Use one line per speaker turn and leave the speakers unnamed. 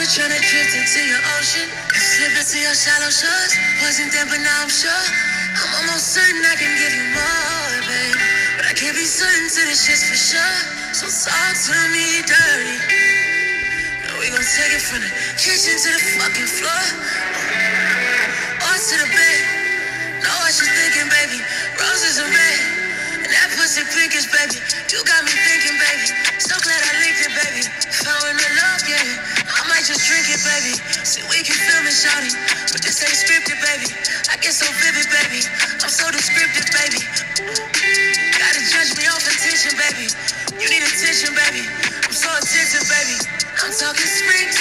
tryna drift into your ocean, slip into your shallow shores. Wasn't there, but now I'm sure. I'm almost certain I can give you more, babe. But I can't be certain to this shit's for sure. So talk to me dirty. And we gon' take it from the kitchen to the fucking floor, or to the bed. Know what you're thinking, baby. Roses are red, and that pussy pinkish, baby. You got me thinking, baby. So glad I linked it, baby. Found the love, yeah. I might just drink it, baby. See, we can film it, shawty, but this ain't scripted, baby. I get so vivid, baby. I'm so descriptive, baby. Gotta judge me off attention, baby. You need attention, baby. I'm so attentive, baby. I'm talking spring